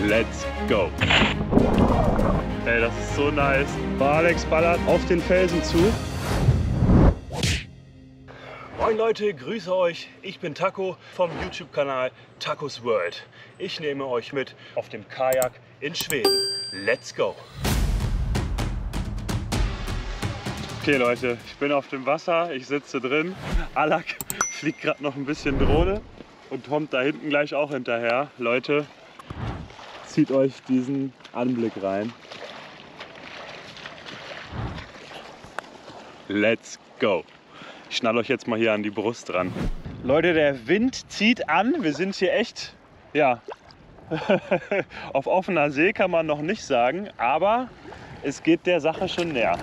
Let's go! Ey, das ist so nice. Alex ballert auf den Felsen zu. Moin Leute, grüße euch. Ich bin Taco vom YouTube-Kanal Tacos World. Ich nehme euch mit auf dem Kajak in Schweden. Let's go! Okay Leute, ich bin auf dem Wasser, ich sitze drin. Alak fliegt gerade noch ein bisschen Drohne und kommt da hinten gleich auch hinterher. Leute, zieht euch diesen Anblick rein. Let's go! Ich schnall euch jetzt mal hier an die Brust ran. Leute, der Wind zieht an. Wir sind hier echt, ja, auf offener See kann man noch nicht sagen, aber es geht der Sache schon näher.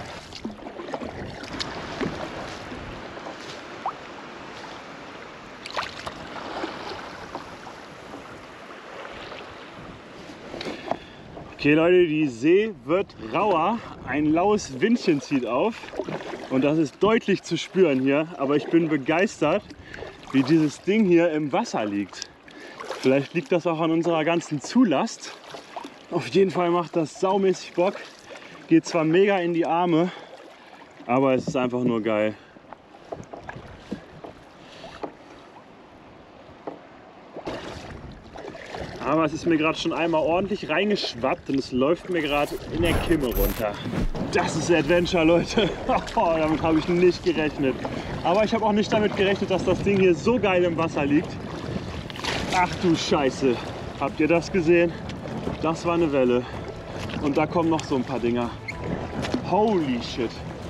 Okay Leute, die See wird rauer, ein laues Windchen zieht auf und das ist deutlich zu spüren hier, aber ich bin begeistert, wie dieses Ding hier im Wasser liegt. Vielleicht liegt das auch an unserer ganzen Zulast. Auf jeden Fall macht das saumäßig Bock, geht zwar mega in die Arme, aber es ist einfach nur geil. Aber es ist mir gerade schon einmal ordentlich reingeschwappt und es läuft mir gerade in der Kimme runter. Das ist Adventure, Leute. Oh, damit habe ich nicht gerechnet. Aber ich habe auch nicht damit gerechnet, dass das Ding hier so geil im Wasser liegt. Ach du Scheiße. Habt ihr das gesehen? Das war eine Welle. Und da kommen noch so ein paar Dinger. Holy shit.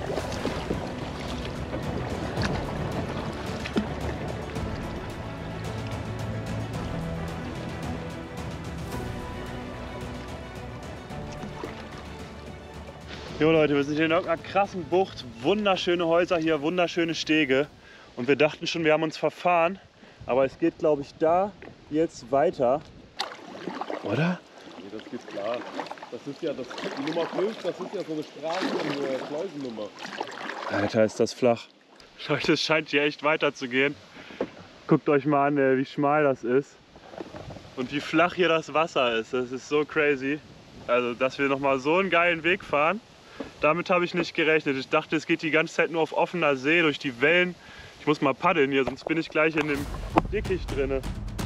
Jo Leute, wir sind hier in irgendeiner krassen Bucht, wunderschöne Häuser hier, wunderschöne Stege und wir dachten schon, wir haben uns verfahren, aber es geht glaube ich da jetzt weiter, oder? Nee, das geht klar. Das ist ja das, die Nummer 5, das ist ja so eine Schleusennummer. Alter, ist das flach. Leute, es scheint hier echt weiter zu gehen. Guckt euch mal an, wie schmal das ist und wie flach hier das Wasser ist. Das ist so crazy. Also, dass wir nochmal so einen geilen Weg fahren. Damit habe ich nicht gerechnet. Ich dachte, es geht die ganze Zeit nur auf offener See durch die Wellen. Ich muss mal paddeln hier, sonst bin ich gleich in dem Dickicht drinne.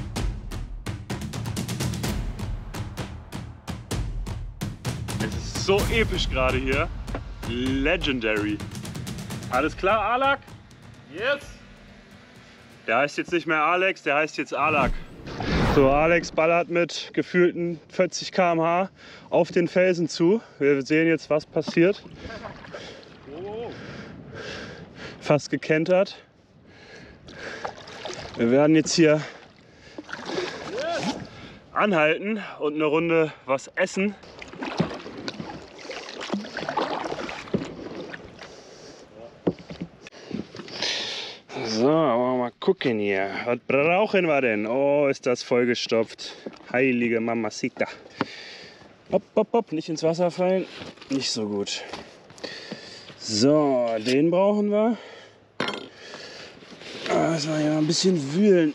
Es ist so episch gerade hier. Legendary. Alles klar, Alak? Yes! Der heißt jetzt nicht mehr Alex, der heißt jetzt Alak. So, Alex ballert mit gefühlten 40 km/h auf den Felsen zu. Wir sehen jetzt, was passiert. Fast gekentert. Wir werden jetzt hier anhalten und eine Runde was essen. So, aber mal gucken hier. Was brauchen wir denn? Oh, ist das vollgestopft. Heilige Mamacita. Hopp, hopp, hopp, nicht ins Wasser fallen. Nicht so gut. So, den brauchen wir. Müssen wir hier mal ein bisschen wühlen.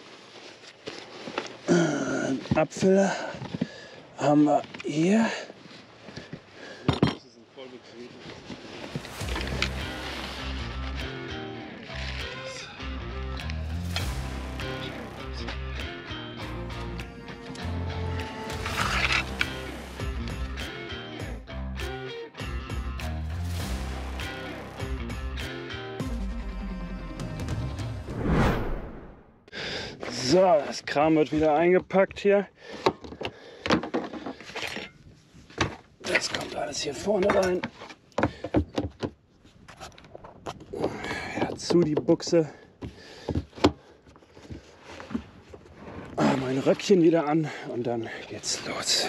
Apfel haben wir hier. So, das Kram wird wieder eingepackt hier. Das kommt alles hier vorne rein. Ja, zu die Buchse. Mein Röckchen wieder an und dann geht's los.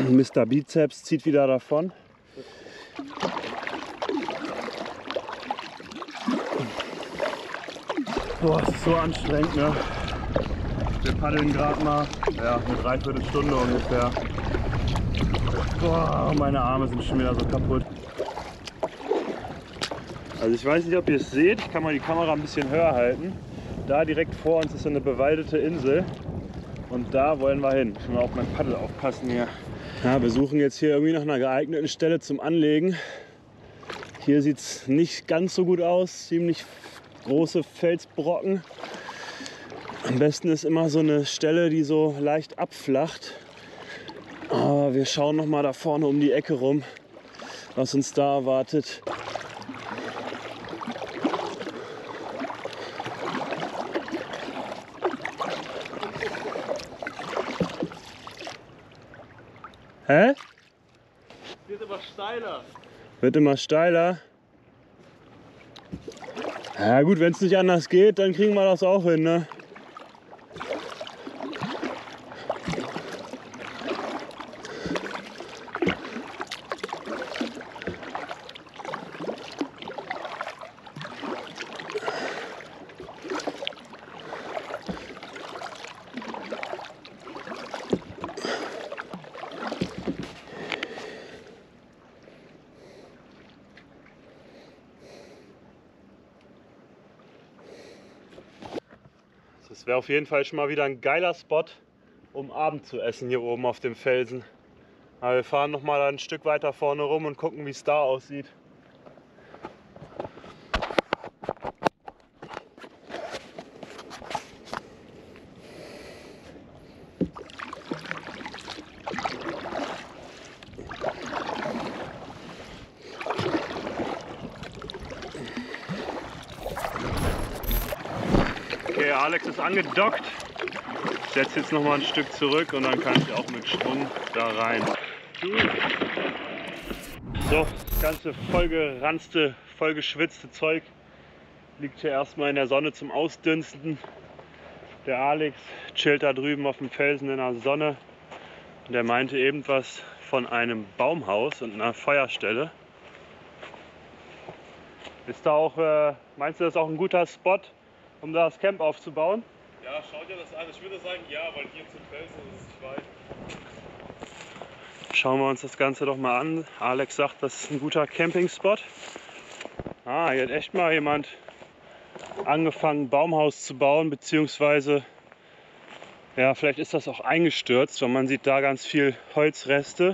Mr. Bizeps zieht wieder davon. Boah, es ist so anstrengend, ne? Wir paddeln gerade mal, ja, eine Dreiviertelstunde ungefähr. Boah, meine Arme sind schon wieder so kaputt. Also ich weiß nicht, ob ihr es seht, ich kann mal die Kamera ein bisschen höher halten. Da direkt vor uns ist so eine bewaldete Insel und da wollen wir hin. Ich muss mal auf mein Paddel aufpassen hier. Ja, wir suchen jetzt hier irgendwie nach einer geeigneten Stelle zum Anlegen. Hier sieht es nicht ganz so gut aus, ziemlich große Felsbrocken. Am besten ist immer so eine Stelle, die so leicht abflacht. Aber wir schauen noch mal da vorne um die Ecke rum, was uns da erwartet. Hä? Wird immer steiler. Wird immer steiler. Ja gut, wenn es nicht anders geht, dann kriegen wir das auch hin, ne? Das wäre auf jeden Fall schon mal wieder ein geiler Spot, um Abend zu essen hier oben auf dem Felsen. Aber wir fahren noch mal ein Stück weiter vorne rum und gucken, wie es da aussieht. Okay, Alex ist angedockt. Ich setze jetzt noch mal ein Stück zurück und dann kann ich auch mit Schwung da rein. So, das ganze vollgeranzte, vollgeschwitzte Zeug liegt hier erstmal in der Sonne zum Ausdünsten. Der Alex chillt da drüben auf dem Felsen in der Sonne. Und der meinte eben was von einem Baumhaus und einer Feuerstelle. Ist da auch, meinst du, das ist auch ein guter Spot, um da das Camp aufzubauen? Ja, schau dir das an. Ich würde sagen, ja, weil hier zum Felsen ist es nicht weit. Schauen wir uns das Ganze doch mal an. Alex sagt, das ist ein guter Campingspot. Ah, hier hat echt mal jemand angefangen, ein Baumhaus zu bauen, beziehungsweise, ja, vielleicht ist das auch eingestürzt, weil man sieht da ganz viel Holzreste.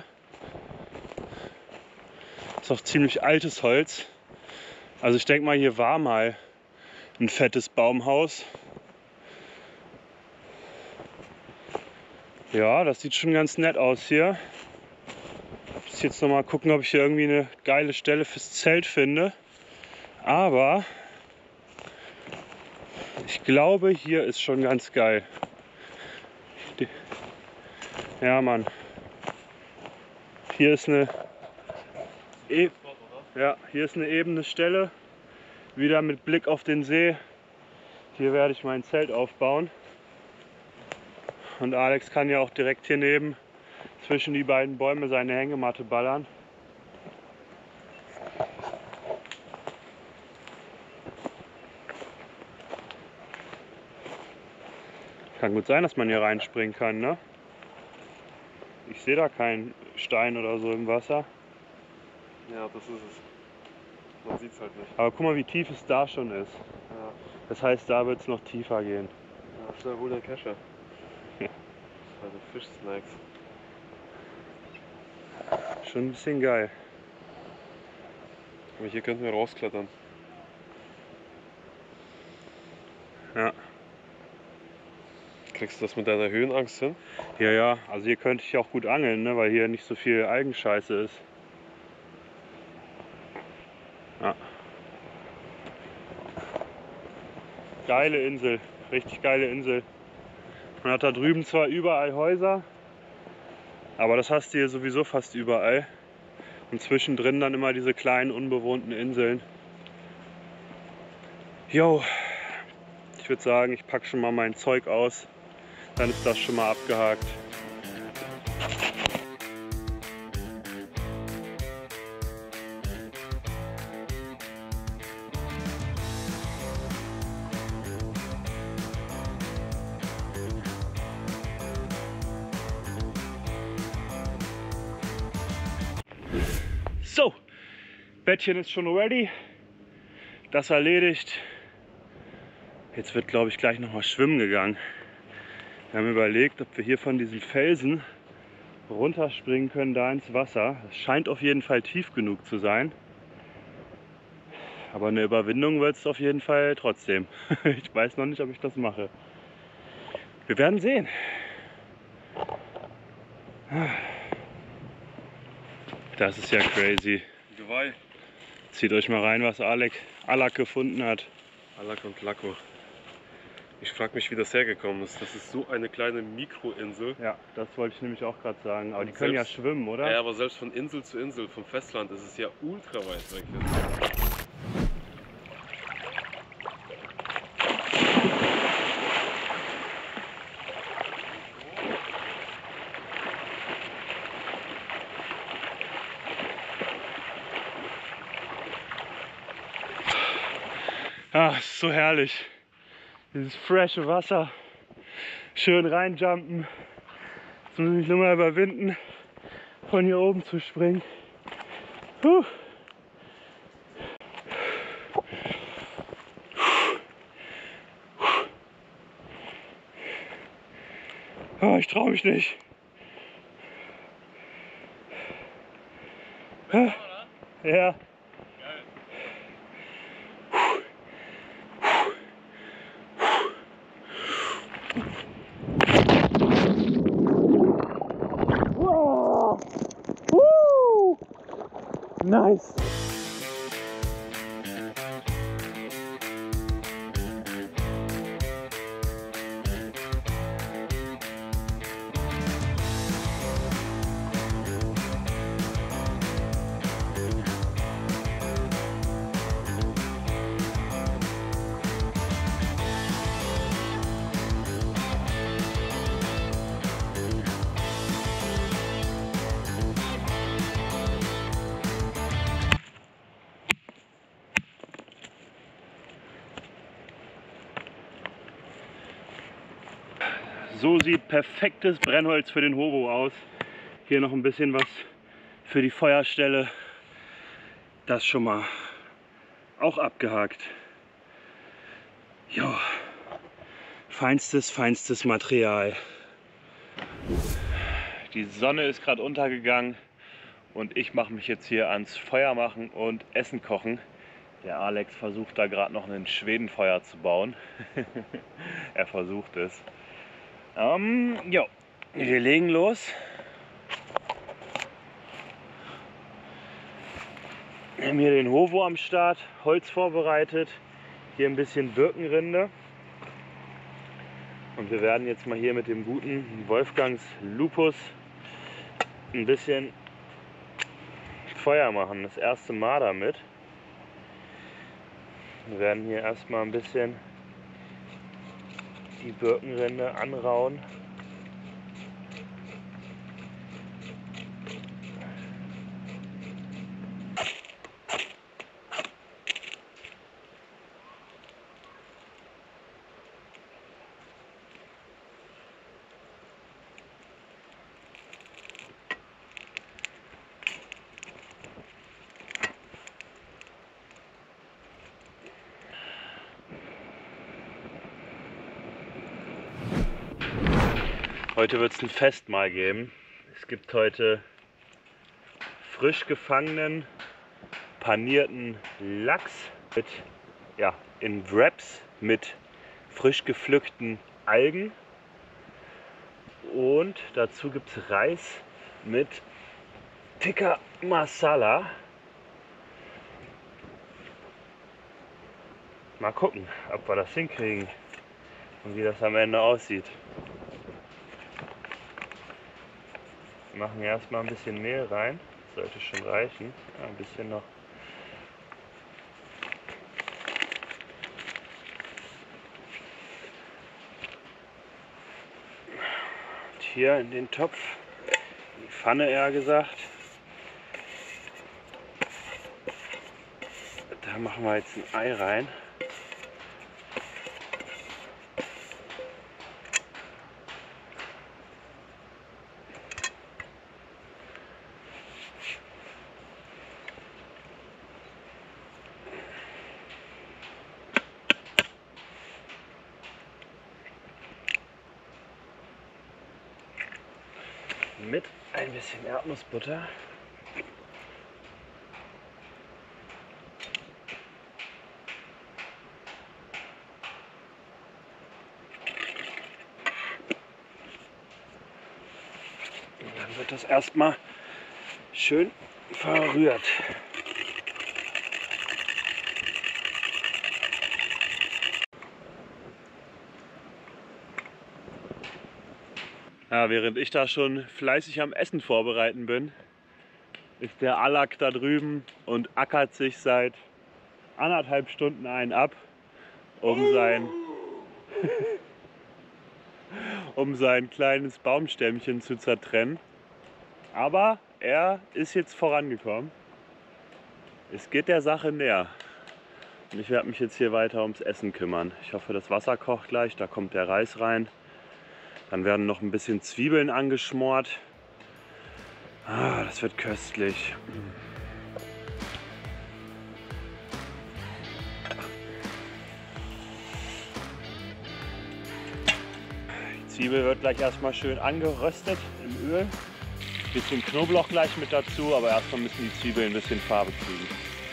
Ist auch ziemlich altes Holz. Also ich denke mal, hier war mal ein fettes Baumhaus. Ja, das sieht schon ganz nett aus hier. Ich muss jetzt noch mal gucken, ob ich hier irgendwie eine geile Stelle fürs Zelt finde. Aber ich glaube, hier ist schon ganz geil. Ja, Mann. Hier ist eine hier ist eine ebene Stelle. Wieder mit Blick auf den See. Hier werde ich mein Zelt aufbauen. Und Alex kann ja auch direkt hier neben zwischen die beiden Bäume seine Hängematte ballern. Kann gut sein, dass man hier reinspringen kann, ne? Ich sehe da keinen Stein oder so im Wasser. Ja, das ist es. Man sieht es halt nicht. Aber guck mal, wie tief es da schon ist. Ja. Das heißt, da wird es noch tiefer gehen. Ja, schnell hol den Kescher. Ja. Also Fischsnacks. Schon ein bisschen geil. Aber hier könnten wir rausklettern. Ja. Kriegst du das mit deiner Höhenangst hin? Ja, ja, also hier könnte ich auch gut angeln, ne, weil hier nicht so viel Algenscheiße ist. Ja. Geile Insel, richtig geile Insel. Man hat da drüben zwar überall Häuser, aber das hast du hier sowieso fast überall. Und zwischendrin dann immer diese kleinen unbewohnten Inseln. Jo, ich würde sagen, ich packe schon mal mein Zeug aus. Dann ist das schon mal abgehakt. Bettchen ist schon ready. Das erledigt. Jetzt wird, glaube ich, gleich noch mal schwimmen gegangen. Wir haben überlegt, ob wir hier von diesem Felsen runterspringen können, da ins Wasser. Es scheint auf jeden Fall tief genug zu sein. Aber eine Überwindung wird es auf jeden Fall trotzdem. Ich weiß noch nicht, ob ich das mache. Wir werden sehen. Das ist ja crazy. Geweih. Zieht euch mal rein, was Alak gefunden hat. Alak und Lako. Ich frage mich, wie das hergekommen ist. Das ist so eine kleine Mikroinsel. Ja, das wollte ich nämlich auch gerade sagen. Aber die können ja schwimmen, oder? Ja, aber selbst von Insel zu Insel, vom Festland, ist es ja ultra weit weg. Ah, ist so herrlich. Dieses frische Wasser. Schön reinjumpen. Jetzt muss ich mich nur mal überwinden, von hier oben zu springen. Puh. Oh, ich traue mich nicht. Ja. Wow. Woo. Nice. So sieht perfektes Brennholz für den Hobo aus. Hier noch ein bisschen was für die Feuerstelle. Das schon mal auch abgehakt. Ja, feinstes Material. Die Sonne ist gerade untergegangen und ich mache mich jetzt hier ans Feuer machen und Essen kochen. Der Alex versucht da gerade noch ein Schwedenfeuer zu bauen. Er versucht es. Ja, wir legen los. Wir haben hier den Hovo am Start, Holz vorbereitet, hier ein bisschen Birkenrinde. Und wir werden jetzt mal hier mit dem guten Wolfgangs Lupus ein bisschen Feuer machen. Das erste Mal damit. Wir werden hier erstmal ein bisschen die Birkenrinde anrauen. Heute wird es ein Festmahl geben. Es gibt heute frisch gefangenen, panierten Lachs mit, ja, in Wraps mit frisch gepflückten Algen. Und dazu gibt es Reis mit Tikka Masala. Mal gucken, ob wir das hinkriegen und wie das am Ende aussieht. Wir machen erstmal ein bisschen Mehl rein, das sollte schon reichen. Ja, ein bisschen noch. Und hier in den Topf, in die Pfanne eher gesagt. Da machen wir jetzt ein Ei rein. mit ein bisschen Erdnussbutter. Und dann wird das erstmal schön verrührt. Ja, während ich da schon fleißig am Essen vorbereiten bin, ist der Alak da drüben und ackert sich seit 1,5 Stunden einen ab, um sein kleines Baumstämmchen zu zertrennen. Aber er ist jetzt vorangekommen. Es geht der Sache näher. Und ich werde mich jetzt hier weiter ums Essen kümmern. Ich hoffe, das Wasser kocht gleich, da kommt der Reis rein. Dann werden noch ein bisschen Zwiebeln angeschmort. Ah, das wird köstlich. Die Zwiebel wird gleich erstmal schön angeröstet im Öl. Ein bisschen Knoblauch gleich mit dazu, aber erstmal müssen die Zwiebeln ein bisschen Farbe kriegen.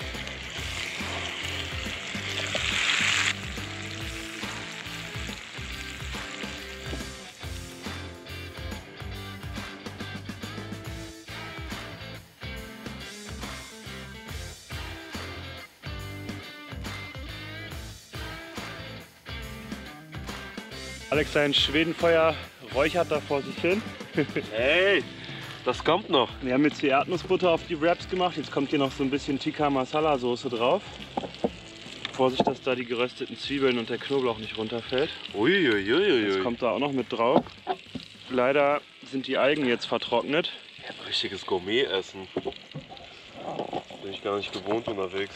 Alex, sein Schwedenfeuer räuchert da vor sich hin. Hey, das kommt noch. Wir haben jetzt die Erdnussbutter auf die Wraps gemacht. Jetzt kommt hier noch so ein bisschen Tikka Masala Soße drauf. Vorsicht, dass da die gerösteten Zwiebeln und der Knoblauch nicht runterfällt. Uiuiuiui. Das kommt da auch noch mit drauf. Leider sind die Algen jetzt vertrocknet. Ja, ein richtiges Gourmet-Essen. Bin ich gar nicht gewohnt unterwegs.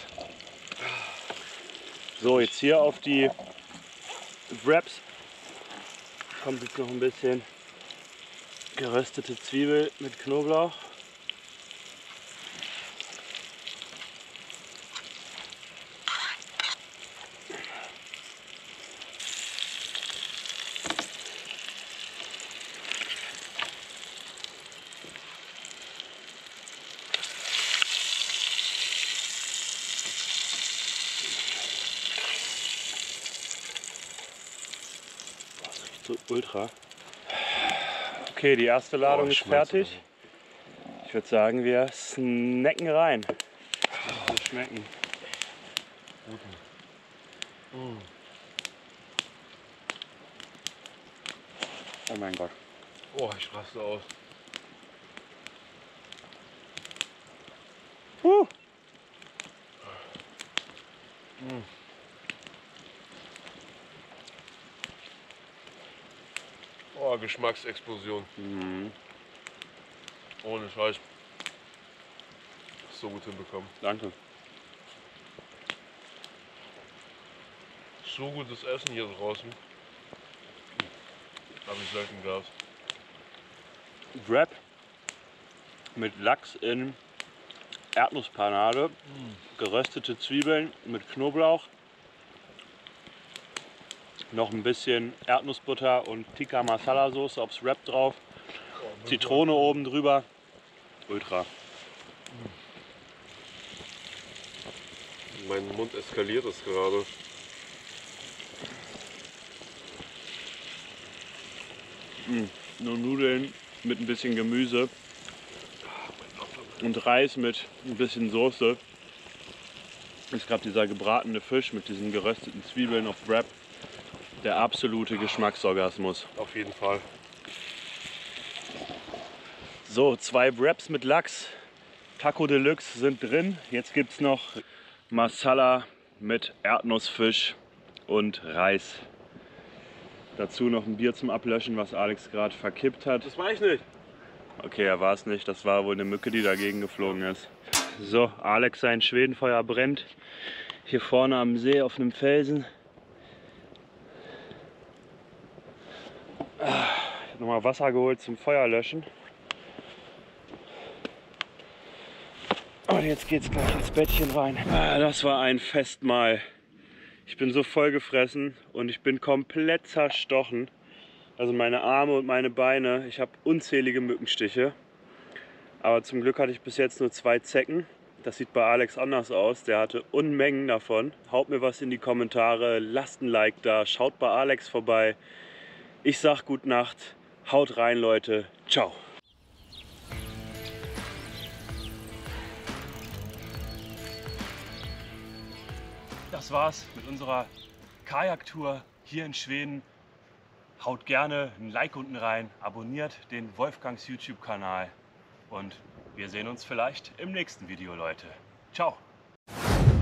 So, jetzt hier auf die Wraps kommt jetzt noch ein bisschen geröstete Zwiebel mit Knoblauch. So ultra. Okay, die erste Ladung ist fertig. Ich würde sagen, wir snacken rein. Wir schmecken. Oh mein Gott. Oh, ich raste aus. Oh, Geschmacksexplosion. Mhm. Ohne Scheiß. So gut hinbekommen. Danke. So gutes Essen hier draußen. Habe ich selten gehabt. Wrap mit Lachs in Erdnusspanade, geröstete Zwiebeln mit Knoblauch, noch ein bisschen Erdnussbutter und Tikka Masala Soße aufs Wrap drauf, Zitrone oben drüber. Ultra. Mein Mund eskaliert es gerade. Nur Nudeln mit ein bisschen Gemüse und Reis mit ein bisschen Soße. Ist gerade dieser gebratene Fisch mit diesen gerösteten Zwiebeln auf Wrap. Der absolute Geschmacksorgasmus. Auf jeden Fall. So, 2 Wraps mit Lachs. Taco Deluxe sind drin. Jetzt gibt es noch Masala mit Erdnussfisch und Reis. Dazu noch ein Bier zum Ablöschen, was Alex gerade verkippt hat. Das war ich nicht. Okay, er war es nicht. Das war wohl eine Mücke, die dagegen geflogen ist. So, Alex, sein Schwedenfeuer brennt. Hier vorne am See auf einem Felsen. Ich habe nochmal Wasser geholt zum Feuerlöschen. Und jetzt geht's gleich ins Bettchen rein. Das war ein Festmahl. Ich bin so voll gefressen und ich bin komplett zerstochen. Also meine Arme und meine Beine. Ich habe unzählige Mückenstiche. Aber zum Glück hatte ich bis jetzt nur 2 Zecken. Das sieht bei Alex anders aus. Der hatte Unmengen davon. Haut mir was in die Kommentare, lasst ein Like da, schaut bei Alex vorbei. Ich sag gute Nacht, haut rein Leute, ciao. Das war's mit unserer Kajaktour hier in Schweden. Haut gerne ein Like unten rein, abonniert den Wolfgangs YouTube-Kanal und wir sehen uns vielleicht im nächsten Video, Leute. Ciao!